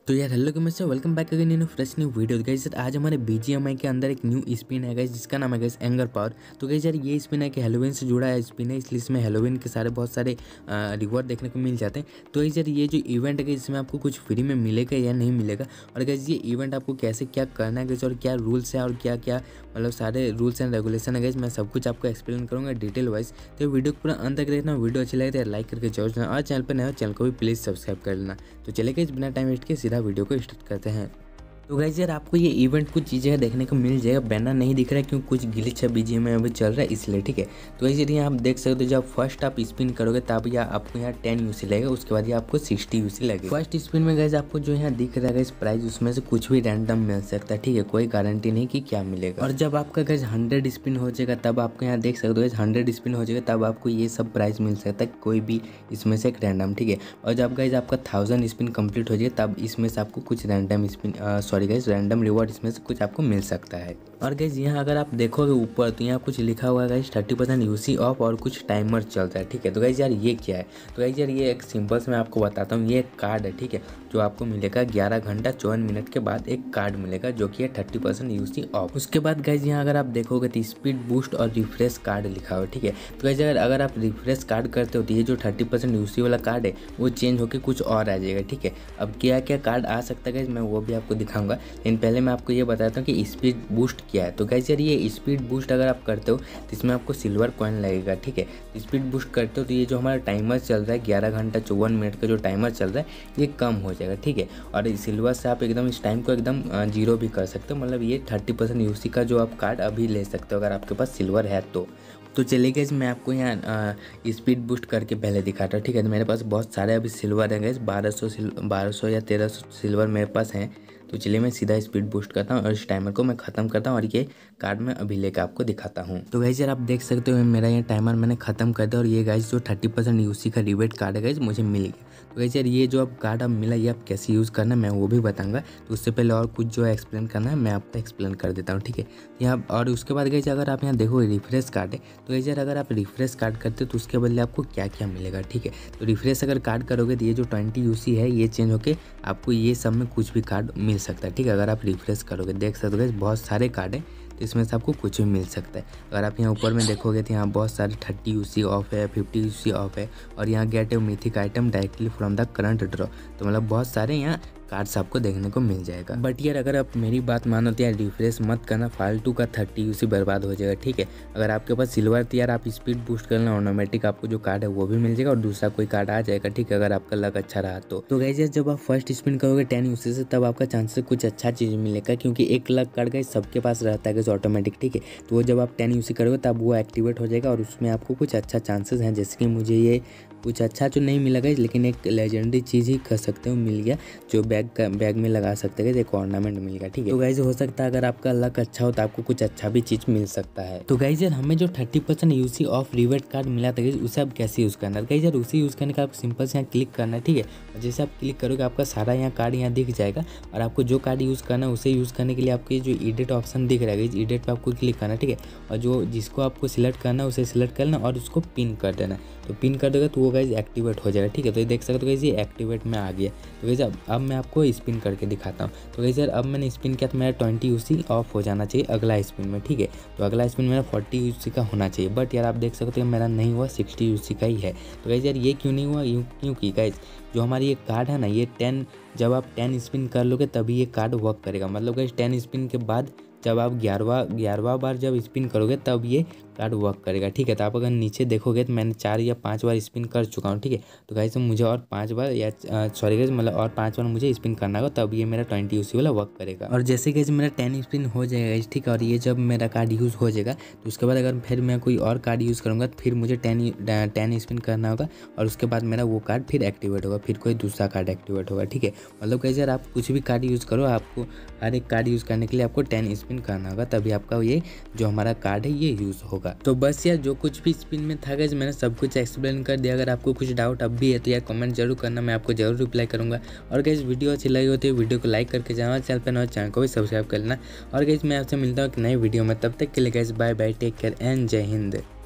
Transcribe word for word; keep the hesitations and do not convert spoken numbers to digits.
तो यार हेलो कि मैं welcome back again in fresh new video. Guys यार आज हमारे बीजीएमआई के अंदर एक न्यू स्पिन है गाइस, जिसका नाम है गाइस एंगर पावर। तो गाइस यार ये स्पिन है कि हेलोविन से जुड़ा है स्पिन है, इसलिए इसमें हेलोविन के सारे बहुत सारे रिवॉर्ड देखने को मिल जाते हैं। तो गाइस यार ये जो इवेंट है गाइस, इसमें आपको कुछ फ्री में मिलेगा या नहीं मिलेगा, और गाइस ये इवेंट आपको कैसे क्या करना है गाइस, और क्या रूल्स है और क्या क्या मतलब सारे रूल्स एंड रेगुलेशन है गाइस, मैं सब कुछ आपको एक्सप्लेन करूँगा डिटेल वाइज। तो वीडियो को पूरा अंत तक देखना, वीडियो अच्छी लगे तो लाइक करके जरूर देना, और चैनल पर नया चैनल को भी प्लीज़ सब्सक्राइब कर लेना। तो चलिए गाइस बिना टाइम वेस्ट के सीधा वीडियो को स्टार्ट करते हैं। तो गाइस यार आपको ये इवेंट कुछ चीज़ें देखने को मिल जाएगा। बैनर नहीं दिख रहा है क्योंकि कुछ ग्लिच है बीजीएमआई में अभी चल रहा है इसलिए, ठीक है। तो गाइस यार यहाँ आप देख सकते हो, जब फर्स्ट आप स्पिन करोगे तब या आपको यहाँ टेन यूसी लगेगा, उसके बाद ये आपको सिक्सटी यूसी लगेगा। फर्स्ट स्पिन में गाइस आपको जो यहाँ दिख रहा है गाइस प्राइस, उसमें से कुछ भी रैंडम मिल सकता है, ठीक है, कोई गारंटी नहीं कि क्या मिलेगा। और जब आपका गाइस हंड्रेड स्पिन हो जाएगा तब आपको यहाँ देख सकते हो गाइस हंड्रेड स्पिन हो जाएगा तब आपको ये सब प्राइस मिल सकता है, कोई भी इसमें से एक रैंडम, ठीक है। और जब गाइस आपका थाउजेंड स्पिन कंप्लीट हो जाएगा तब इसमें से आपको कुछ random spin sorry guys random reward इसमें से कुछ आपको मिल सकता है। और गाइस यहाँ अगर आप देखोगे ऊपर तो यहाँ कुछ लिखा हुआ है guys thirty percent UC off और कुछ टाइमर चलता है, ठीक है। तो गाइस यार ये क्या है, तो गाइस यार ये एक सिंपल से मैं आपको बताता हूँ, ये एक कार्ड है, ठीक है, जो आपको मिलेगा ग्यारह घंटा चौवन मिनट के बाद एक कार्ड मिलेगा जो कि है थर्टी परसेंट यूसी ऑफ। उसके बाद गाइस यहाँ अगर आप देखोगे तो स्पीड बूस्ट और रिफ्रेश कार्ड लिखा हुआ है, ठीक है। तो गाइस अगर अगर आप रिफ्रेश कार्ड करते हो तो ये जो थर्टी परसेंट यूसी वाला कार्ड है वो चेंज होकर कुछ और आ जाएगा, ठीक है। अब क्या क्या कार्ड आ सकता है गाइस मैं वो भी आपको दिखाऊंगा, लेकिन पहले मैं आपको ये बताता हूँ कि स्पीड बूस्ट क्या है। तो गाइस यार ये स्पीड बूस्ट अगर आप करते हो तो इसमें आपको सिल्वर कॉइन लगेगा, ठीक है। स्पीड बूस्ट करते हो तो ये जो हमारा टाइमर चल रहा है ग्यारह घंटा चौवन मिनट का जो टाइमर चल रहा है ये कम हो जाएगा, ठीक है। और सिल्वर से आप एकदम इस टाइम को एकदम जीरो भी कर सकते हो, मतलब ये थर्टी परसेंट यूसी का जो आप कार्ड अभी ले सकते हो अगर आपके पास सिल्वर है तो। तो चलिए गाइस मैं आपको यहाँ स्पीड बूस्ट करके पहले दिखाता हूँ, ठीक है। तो मेरे पास बहुत सारे अभी सिल्वर है गाइस, बारह सौ बारह सौ या तेरह सौ सिल्वर मेरे पास हैं। तो चलिए मैं सीधा स्पीड बूस्ट करता हूँ और इस टाइमर को मैं ख़त्म करता हूँ और ये कार्ड मैं अभी लेकर आपको दिखाता हूँ। तो गाइस यार आप देख सकते हो मेरा ये टाइमर मैंने ख़त्म कर दिया और ये गाइस जो थर्टी परसेंट यूसी का रिबेट कार्ड है गाइस मुझे मिल गया। तो गाइस यार ये जो अब कार्ड अब मिला ये आप कैसे यूज़ करना है मैं वो भी बताऊँगा। तो उससे पहले और कुछ जो एक्सप्लेन करना है मैं आपको एक्सप्लेन कर देता हूँ, ठीक है। यहाँ और उसके बाद गाइस अगर आप यहाँ देखो रिफ्रेश कार्ड है, तो गाइस यार अगर आप रिफ्रेश कार्ड करते हो तो उसके बदले आपको क्या क्या मिलेगा, ठीक है। तो रिफ्रेश अगर कार्ड करोगे तो ये जो ट्वेंटी यूसी है ये चेंज होकर आपको ये सब में कुछ भी कार्ड मिल सकता है, ठीक है। अगर आप रिफ्रेश करोगे देख सकते हो बहुत सारे कार्ड हैं तो इसमें से आपको कुछ भी मिल सकता है। अगर आप यहाँ ऊपर में देखोगे तो यहाँ बहुत सारे थर्टी यूसी ऑफ है, फिफ्टी यूसी ऑफ है, और यहाँ get a mythic item directly from the current draw. तो मतलब बहुत सारे यहाँ कार्ड्स आपको देखने को मिल जाएगा। बट यार अगर आप मेरी बात मानो तो यार रिफ्रेश मत करना, फालतू का थर्टी यूसी बर्बाद हो जाएगा, ठीक है। अगर आपके पास सिल्वर तो यार आप स्पीड बूस्ट करना, ऑटोमेटिक आपको जो कार्ड है वो भी मिल जाएगा और दूसरा कोई कार्ड आ जाएगा, ठीक है, अगर आपका लक अच्छा रहा तो। तो गाइस यार जब आप फर्स्ट स्पिन करोगे टेन यूसी से तब आपका चांसेस कुछ अच्छा चीज़ मिलेगा, क्योंकि एक लक कार्ड गाइस सबके पास रहता है गाइस ऑटोमेटिक, ठीक है। तो वो जब आप टेन यूसी करोगे तब वो एक्टिवेट हो जाएगा और उसमें आपको कुछ अच्छा चांसेस हैं, जैसे कि मुझे ये कुछ अच्छा तो नहीं मिला गाइस, लेकिन एक लेजेंडरी चीज़ ही कर सकते हो मिल गया, जो बैग का बैग में लगा सकते हैं, एक ऑर्नामेंट मिल गया, ठीक है। तो गाइस हो सकता है अगर आपका लक अच्छा हो तो आपको कुछ अच्छा भी चीज़ मिल सकता है। तो गाइस यार हमें जो thirty percent UC off reward card मिला था गाइस उसे आप कैसे यूज़ करना है। गाइस यार उसे यूज़ करने का आप सिंपल से यहाँ क्लिक करना है, ठीक है। और जैसे आप क्लिक करोगे आपका सारा यहाँ कार्ड यहाँ दिख जाएगा, और आपको जो कार्ड यूज़ करना है उसे यूज़ करने के लिए आपके जो एडिट ऑप्शन दिख रहा है गाइस, एडिट पर आपको क्लिक करना है, ठीक है। और जो जिसको आपको सिलेक्ट करना है उसे सिलेक्ट करना और उसको पिन कर देना। तो पिन कर देगा तो वो गाइस एक्टिवेट हो जाएगा, ठीक है। तो ये देख सकते हो गाइस ये एक्टिवेट में आ गया। तो गाइस अब अब मैं आपको स्पिन करके दिखाता हूँ। तो गाइस यार अब मैंने स्पिन किया तो मेरा ट्वेंटी यूसी ऑफ हो जाना चाहिए अगला स्पिन में, ठीक है। तो अगला स्पिन मेरा फोर्टी यूसी का होना चाहिए, बट यार आप देख सकते हो मेरा नहीं हुआ, सिक्सटी यूसी का ही है। तो गाइस यार ये क्यों नहीं हुआ, क्योंकि गाइस जो हमारी ये कार्ड है ना ये टेन जब आप टेन स्पिन कर लोगे तभी ये कार्ड वर्क करेगा। मतलब गाइस टेन स्पिन के बाद जब आप ग्यारहवा ग्यारहवा बार जब स्पिन करोगे तब ये कार्ड वर्क करेगा, ठीक है। तो आप अगर नीचे देखोगे तो मैंने चार या पांच बार स्पिन कर चुका हूँ, ठीक है। तो गाइस मुझे और पांच बार या सॉरी गाइस मतलब और पांच बार मुझे स्पिन करना होगा तब ये मेरा ट्वेंटी यूसी वाला वर्क करेगा। और जैसे गाइस मेरा टेन स्पिन हो जाएगा गाइस, ठीक है, और ये जब मेरा कार्ड यूज़ हो जाएगा तो उसके बाद अगर फिर मैं कोई और कार्ड यूज़ करूँगा तो फिर मुझे टेन टेन स्पिन करना होगा और उसके बाद मेरा वो कार्ड फिर एक्टिवेट होगा, फिर कोई दूसरा कार्ड एक्टिवेट होगा, ठीक है। मतलब गाइस यार आप कुछ भी कार्ड यूज़ करो, आपको हर एक कार्ड यूज़ करने के लिए आपको टेन स्पिन करना होगा, तभी आपका ये जो हमारा कार्ड है ये यूज़ होगा। तो बस यार जो कुछ भी स्पिन में था गाइस मैंने सब कुछ एक्सप्लेन कर दिया। अगर आपको कुछ डाउट अब भी है तो यार कमेंट जरूर करना, मैं आपको जरूर रिप्लाई करूंगा। और गाइस वीडियो अच्छी लगी हो तो वीडियो को लाइक करके जाना, चैनल पर नए चैनल को भी सब्सक्राइब कर लेना। और गाइस मैं आपसे मिलता हूँ एक नई वीडियो में, तब तक के लिए guys bye bye, take care and जय हिंद।